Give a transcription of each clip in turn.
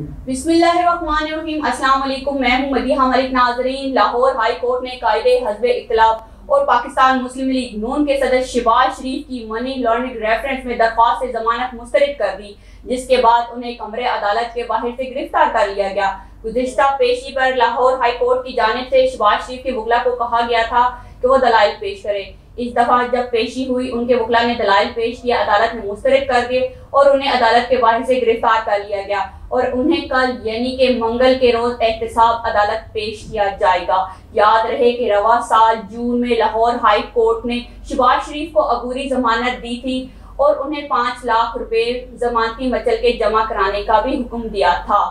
बिस्मिल्लाहिर्रहमानिर्रहीम। अस्सलाम वालेकुम। मैं हूं मदीहा मलिक। नाज़रीन, लाहौर हाई कोर्ट ने कायदे हज़्ब इख्तिलाफ और पाकिस्तान मुस्लिम लीग नून के सदर शहबाज शरीफ की मनी लॉन्ड्रिंग रेफरेंस में दरख्वास्त से जमानत मुस्तरद कर दी, जिसके बाद उन्हें कमरे अदालत के बाहर से गिरफ्तार कर लिया गया। गुज़िश्ता पेशी पर लाहौर हाई कोर्ट की जानिब से शहबाज शरीफ के वकला को कहा गया था कि वो दलाइल पेश करें। इस दफा जब पेशी हुई, उनके वकला ने दलाइल पेश किया, अदालत ने मुस्तरद कर दिए और उन्हें अदालत के बाहर से गिरफ्तार कर लिया गया और उन्हें कल यानी कि मंगल के रोज एहतसाब अदालत पेश किया जाएगा। याद रहे कि रवा साल जून में लाहौर हाई कोर्ट ने शहबाज शरीफ को अबूरी जमानत दी थी और उन्हें 5 लाख रुपए जमानती मचल के जमा कराने का भी हुक्म दिया था।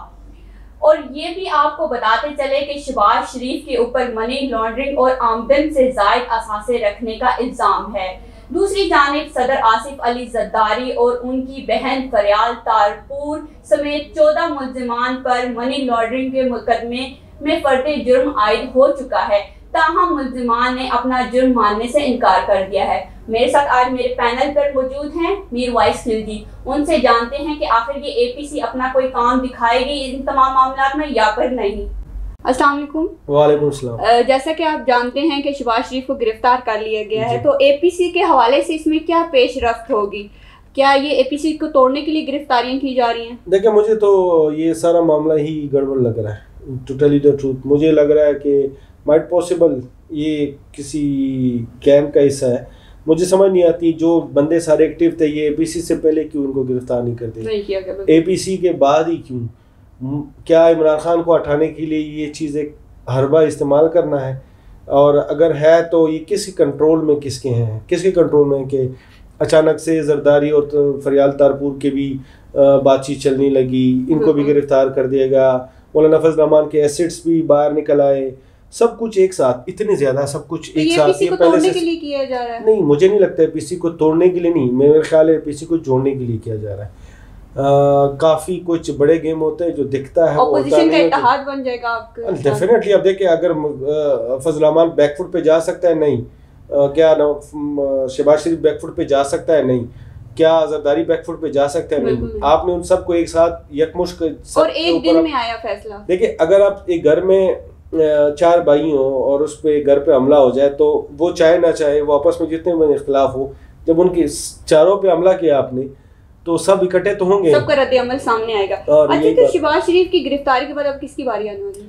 और ये भी आपको बताते चले कि शहबाज शरीफ के ऊपर मनी लॉन्ड्रिंग और आमदन से जायद असासे रखने का इल्जाम है। दूसरी जानिब सदर आसिफ अली जरदारी और उनकी बहन फरियाल तारपुर समेत 14 मुल्जिमान पर मनी लॉन्ड्रिंग के मुकदमे में फर्द जुर्म आयद हो चुका है। ताहम मुल्जिमान ने अपना जुर्म मानने से इनकार कर दिया है। मेरे साथ आज मेरे पैनल पर मौजूद हैं मीर वाइस खिलजी। उनसे जानते हैं कि आखिर ये एपीसी अपना कोई काम दिखाएगी इन तमाम मामलों में या फिर नहीं। अस्सलाम वालेकुम। वालेकुम सलाम। जैसा कि आप जानते हैं कि शहबाज शरीफ को गिरफ्तार कर लिया गया है, तो एपीसी के हवाले से इसमें क्या पेशरफ्त होगी? क्या ये एपीसी को तोड़ने के लिए गिरफ्तारियां की जा रही हैं? देखिए, मुझे तो ये सारा मामला ही गड़बड़ लग रहा है। To tell you the truth, मुझे लग रहा है कि माइट पॉसिबल ये किसी गैंग का हिस्सा है। मुझे समझ नहीं आती, जो बंदे सारे एक्टिव थे ये एपीसी से पहले क्यों इनको गिरफ्तार नहीं करते, एपीसी के बाद ही क्यों? क्या इमरान खान को हटाने के लिए ये चीज़ एक हरबा इस्तेमाल करना है? और अगर है तो ये किसी कंट्रोल में किसके हैं, किसके कंट्रोल में कि अचानक से जरदारी और फरियाल तारपुर के भी बातचीत चलने लगी, इनको भी गिरफ्तार कर दिएगा, मौलाना फजल रहमान के एसेट्स भी बाहर निकल आए, सब कुछ एक साथ, इतने ज्यादा सब कुछ एक साथ। ये तोड़ने के लिए किया जा रहा है? नहीं, मुझे नहीं लगता है पीसी को तोड़ने के लिए, नहीं, मेरा ख्याल है पीसी को जोड़ने के लिए किया जा रहा है। काफी कुछ बड़े गेम होते हैं जो दिखता है, ऑपोजिशन का इत्तेहाद बन जाएगा आपके। डेफिनेटली। अब देखिए, अगर फजल रहमान बैकफुट पे जा सकता है, नहीं, क्या शहबाज शरीफ बैकफुट पे जा सकता है, नहीं, क्या जरदारी बैकफुट पे जा सकता है, नहीं। आपने उन सबको एक साथ यकमुश्त और एक दिन में आया फैसला। देखिए, अगर आप एक घर में 4 भाई हो और उस पे घर पे हमला हो जाए, तो वो चाहे ना चाहे, वो आपस में जितने भी इख्तिलाफ हो, जब उनके चारों पे हमला किया आपने, तो सब इकट्ठे तो होंगे, सबका रद्द-ए-अमल सामने आएगा। अच्छा, तो शहबाज शरीफ की गिरफ्तारी के बाद अब किसकी बारी आने वाली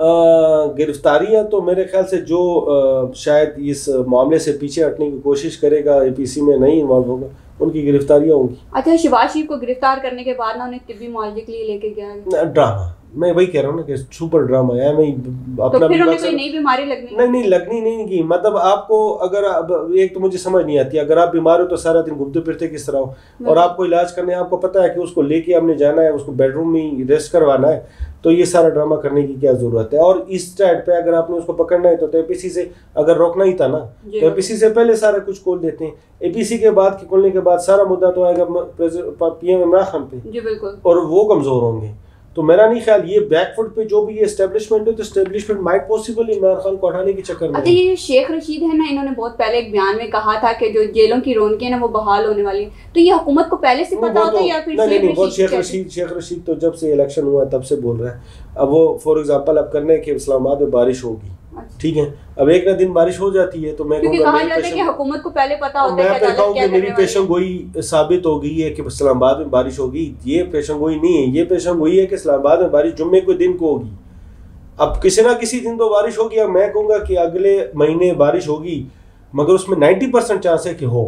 है? गिरफ्तारियां तो मेरे ख्याल से जो शायद इस मामले से पीछे हटने की कोशिश करेगा, एपीसी में नहीं इन्वॉल्व होगा, उनकी गिरफ्तारियां होंगी। अच्छा, शहबाज शरीफ को गिरफ्तार करने के बाद ना उन्हें तिब्बी मुआवजे के लिए लेके गया? ड्रामा, मैं वही कह रहा हूँ ना कि सुपर ड्रामा है। मैं अपना तो फिर उन्हें कोई नई बीमारी लगनी? नहीं, लगनी नहीं की। मतलब आपको अगर एक तो मुझे समझ नहीं आती, अगर आप बीमार हो तो सारा दिन घूमते फिरते किस तरह हो, और आपको इलाज करने, आपको पता है कि उसको लेके हमने जाना है, उसको बेडरूम में रेस्ट करवाना है, तो ये सारा ड्रामा करने की क्या जरूरत है? और इस टाइप पे अगर आपने उसको पकड़ना है तो एपीसी से अगर रोकना ही था ना, तो एपीसी से पहले सारा कुछ खोल देते हैं। एपीसी के बाद खोलने के बाद सारा मुद्दा तो आएगा पीएम इमरान खान पे। जी बिल्कुल। और वो कमजोर होंगे। तो मेरा नहीं ख्याल ये बैकफुट पे जो भी ये एस्टेब्लिशमेंट है, तो establishment might possible Imran Khan को हटाने के चक्कर में। अच्छा, ये शेख रशीद है ना, इन्होंने बहुत पहले एक बयान में कहा था कि जो जेलों की रौनकें हैं ना वो बहाल होने वाली है, तो ये हुकूमत को पहले से पता होता है या फिर? नहीं, शेख रशीद तो जब से इलेक्शन हुआ तब से बोल रहा है। अब वो फॉर एग्जांपल अब करने के इस्लामाबाद में बारिश होगी, ठीक है, अब एक ना दिन बारिश हो जाती है, तो मैं हुकूमत को पहले पता होता है कि मेरी पेशेंगोई साबित हो गई है कि इस्लामाबाद में बारिश होगी। ये पेशेंगोई नहीं है, ये पेशेंगोई है कि इस्लामाबाद में बारिश जुम्मे के दिन को होगी। अब किसी ना किसी दिन तो बारिश होगी। अब मैं कहूँगा कि अगले महीने बारिश होगी, मगर उसमें 90% चांस है कि हो।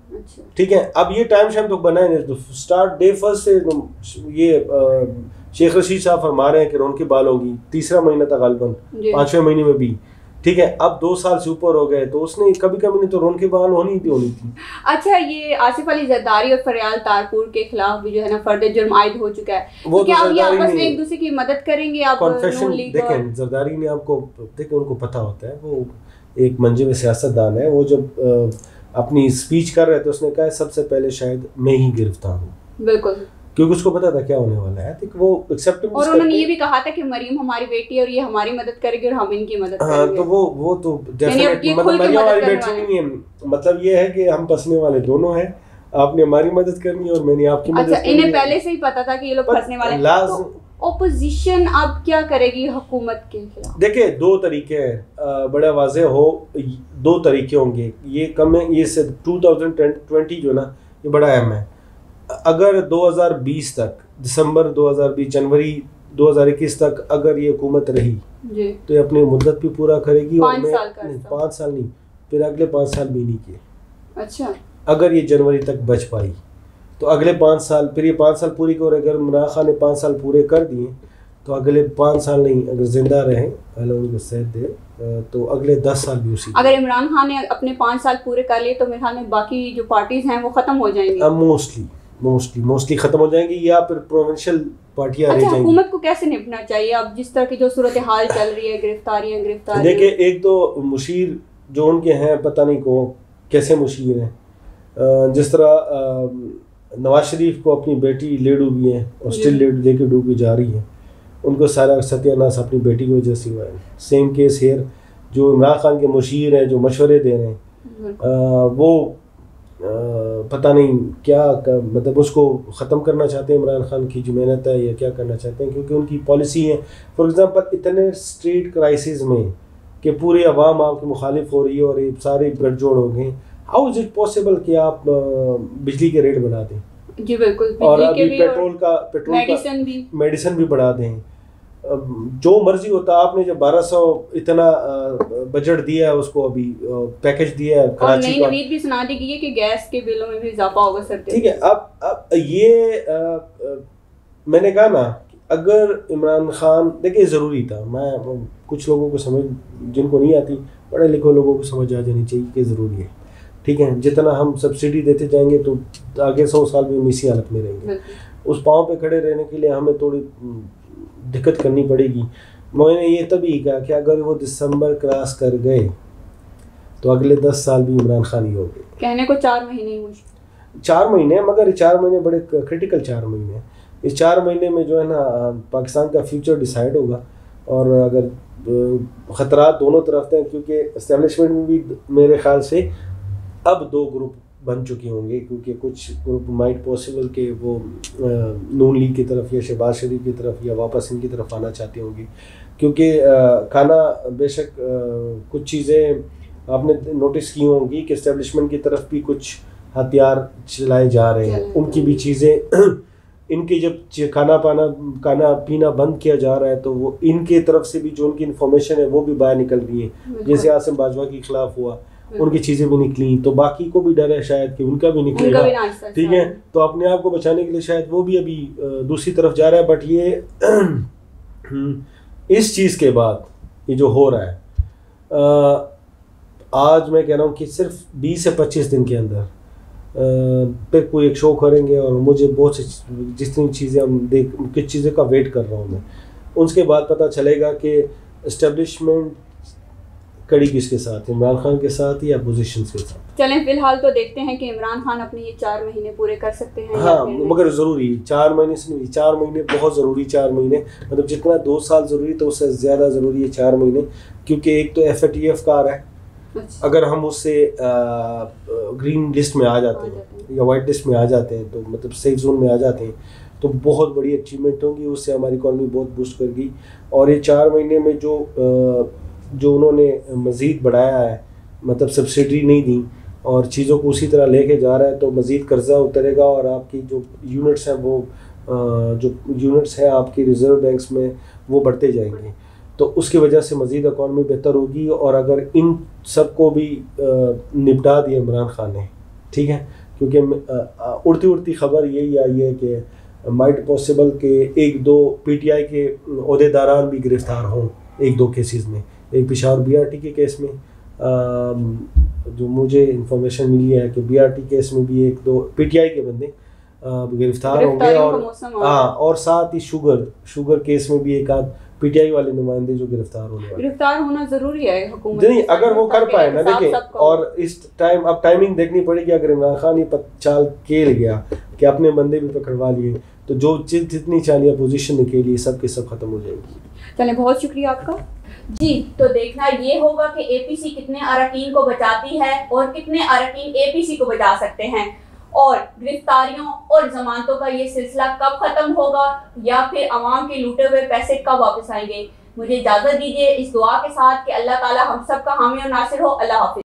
ठीक है, अब ये टाइम शाइम तो बनाए नहीं, तो स्टार्ट डे फर्स्ट से ये शेख रशीद साहब फरमा रहे हैं कि रौनकें बाल होगी, 3रा महीना था गालिबन, 5वें महीने में भी, ठीक है। अब 2 साल से ऊपर हो गए, तो उसने कभी नहीं तो रौनकें बाल होनी थी। अच्छा, ये आसिफ अली जरदारी और फरियाल तारपुर के खिलाफ भी जो है ना फर्द जुर्म आयद हो चुका है, वो तो क्या ये आपस में एक दूसरे की मदद करेंगे? आप देखें, जरदारी ने आपको देखें, उनको पता होता है, वो एक मंजे में सियासतदान है। वो जब अपनी स्पीच कर रहे थे, उसने कहा सबसे पहले शायद मैं ही गिरफ्तार हूँ। बिल्कुल, क्योंकि उसको पता था क्या होने वाला है, तो वो एक्सेप्ट। और उन्होंने ये भी कहा था कि मरीम हमारी बेटी है और ये हमारी मदद करेगी और हम इनकी मदद करेंगे। तो वो तो डेफिनेटली, मतलब मरियम हमारी बेटी नहीं है, मतलब ये है कि हम फंसने वाले दोनों हैं। आपने हमारी मदद करनी है और मैंने आपकी मदद करनी है। इन्हें पहले से ही पता था कि ये लोग फंसने वाले हैं। ओपोजिशन अब क्या करेगी हुकूमत के खिलाफ? देखिए, दो तरीके हैं, बड़ा वाज़ेह हो, दो तरीके होंगे। ये कम है, ये से 2020 जो ना, ये बड़ा अहम है। अगर 2020 तक, दिसंबर 2020 जनवरी 2021 तक अगर ये हुकूमत रही जी, तो ये अपनी मुद्दत भी पूरा करेगी। 5 साल का, 5 साल नहीं, फिर अगले 5 साल भी नहीं किए। अच्छा, अगर ये जनवरी तक बच पाई तो अगले 5 साल, फिर ये 5 साल पूरी कर, अगर इमरान खान ने 5 साल पूरे कर दिए तो अगले 5 साल नहीं, अगर जिंदा रहें, अल्लाह उनको सेहत दे, तो अगले 10 साल भी उसी। अगर इमरान खान ने अपने 5 साल पूरे कर लिए तो मेरे ख्याल में बाकी जो पार्टीज हैं वो खत्म हो जाएंगी। अब मोस्टली खत्म हो जाएंगी, या फिर प्रोविंशियल पार्टियां रह अच्छा, जाएंगी। हुकूमत को कैसे निपटना चाहिए अब जिस तरह की जो सूरत हाल चल रही है, गिरफ्तारियां? देखिए, एक तो मुशीर जो उनके हैं, पता नहीं को कैसे मुशीर हैं। जिस तरह नवाज शरीफ को अपनी बेटी ले डूबी है और स्टिल लेके डूबी जा रही है, उनको सारा सत्यानाश अपनी बेटी की वजह से हुआ है। सेम केस हेयर, जो इमरान खान के मुशीर हैं, जो मशवरे दे रहे हैं, वो पता नहीं क्या मतलब उसको ख़त्म करना चाहते हैं इमरान खान की जो मेहनत है, या क्या करना चाहते हैं, क्योंकि उनकी पॉलिसी है। फॉर एग्ज़ाम्पल, इतने स्ट्रीट क्राइसिस में कि पूरी आवाम आपके मुखालिफ हो रही है और ये सारे गठजोड़ हो गए, हाउ इज़ इट पॉसिबल कि आप बिजली के रेट बढ़ा दें? जी बिल्कुल, और अभी पेट्रोल मेडिसिन भी बढ़ा दें, जो मर्जी होता। आपने जब 1200 इतना बजट दिया है उसको, अभी पैकेज दिया है कराची का, नई भी सुना दी गई है कि गैस के बिलों में भी इजाफा होगा सर। ठीक है, अब ये मैंने कहा ना, अगर इमरान खान, देखिए ज़रूरी था, मैं कुछ लोगों को समझ, जिनको नहीं आती, पढ़े लिखे लोगों को समझ आ जानी चाहिए कि ज़रूरी है। ठीक है, जितना हम सब्सिडी देते जाएंगे तो आगे 100 साल में हम इसी हालत में रहेंगे। उस पाँव पे खड़े रहने के लिए हमें थोड़ी दिक्कत करनी पड़ेगी। मैंने ये तभी कहा कि अगर वो दिसंबर क्रॉस कर गए तो अगले 10 साल भी इमरान खान ही होंगे। कहने को 4 महीने ही मुश्किल, 4 महीने, मगर 4 महीने बड़े क्रिटिकल 4 महीने हैं। इस 4 महीने में जो है ना, पाकिस्तान का फ्यूचर डिसाइड होगा। और अगर ख़तरात दोनों तरफ हैं, क्योंकि एस्टेब्लिशमेंट में भी मेरे ख्याल से अब 2 ग्रुप बन चुके होंगे, क्योंकि कुछ ग्रुप माइट पॉसिबल के वो नून लीग की तरफ या शहबाज शरीफ की तरफ या वापस इनकी तरफ आना चाहते होंगे। क्योंकि खाना बेशक कुछ चीज़ें आपने नोटिस की होंगी कि एस्टेब्लिशमेंट की तरफ भी कुछ हथियार चलाए जा रहे हैं, उनकी भी चीज़ें इनके जब खाना पीना बंद किया जा रहा है तो वो इनके तरफ से भी जो उनकी इन्फॉर्मेशन है वो भी बाहर निकल रही है। जैसे आसिम बाजवा के खिलाफ हुआ, उनकी चीज़ें भी निकली, तो बाकी को भी डर है शायद कि उनका भी निकलेगा। ठीक है, तो अपने आप को बचाने के लिए शायद वो भी अभी दूसरी तरफ जा रहा है। बट ये इस चीज़ के बाद ये जो हो रहा है, आज मैं कह रहा हूँ कि सिर्फ 20 से 25 दिन के अंदर पे कोई एक शो करेंगे, और मुझे बहुत सी जितनी चीज़ें हम किस चीज़ें का वेट कर रहा हूँ मैं, उसके बाद पता चलेगा कि इस्टेब्लिशमेंट कड़ी किसके साथ, इमरान खान के साथ या अपोजिशन के साथ। चलें, फिलहाल तो देखते हैं कि इमरान खान अपने ये 4 महीने पूरे कर सकते हैं। हाँ, मगर ज़रूरी 4 महीने से नहीं, 4 महीने बहुत ज़रूरी। 4 महीने मतलब जितना 2 साल ज़रूरी तो उससे ज़्यादा ज़रूरी है 4 महीने, क्योंकि एक तो FATF का आ रहा है। अच्छा। अगर हम उससे ग्रीन लिस्ट में आ जाते हैं या वाइट लिस्ट में आ जाते हैं, तो मतलब सेफ जोन में आ जाते हैं, तो बहुत बड़ी अचीवमेंट होगी, उससे हमारी इकॉनमी बहुत बूस्ट करेगी। और ये 4 महीने में जो उन्होंने मज़ीद बढ़ाया है, मतलब सब्सिडी नहीं दी और चीज़ों को उसी तरह लेके जा रहा है, तो मज़ीद कर्जा उतरेगा और आपकी जो यूनिट्स हैं वो जो यूनिट्स हैं आपकी रिज़र्व बैंक्स में वो बढ़ते जाएंगे, तो उसकी वजह से मज़ीद इकॉनमी बेहतर होगी। और अगर इन सब को भी निपटा दिया इमरान खान ने, ठीक है, क्योंकि उड़ती खबर यही आई है कि माइट पॉसिबल के 1-2 PTI के ओहदेदारान भी गिरफ़्तार हों 1-2 केसेस में। एक पेशावर BRT के केस में जो मुझे इंफॉर्मेशन मिली है कि BRT केस में भी 1-2 PTI के बंदे गिरफ्तार होंगे, और और साथ ही शुगर केस में भी 1-8 PTI वाले नुमाइंदे जो गिरफ्तार होना जरूरी है हुकूमत नहीं, अगर वो कर पाए ना। देखिए, और इस टाइम अब टाइमिंग देखनी पड़ेगी। अगर इमरान खान ये चाल खेल गया कि अपने बंदे भी पकड़वा लिए, तो जो जितनी चाली अपोजिशन निकली सब के सब खत्म हो जाएगी। चले, बहुत शुक्रिया आपका जी। तो देखना ये होगा कि APC कितने अरकान को बचाती है और कितने अरकान APC को बचा सकते हैं। और गिरफ्तारियों और जमानतों का ये सिलसिला कब खत्म होगा या फिर अवाम के लूटे हुए पैसे कब वापस आएंगे। मुझे इजाजत दीजिए इस दुआ के साथ कि अल्लाह ताला हम सब का हामी और नासिर हो। अल्लाह हाफिज।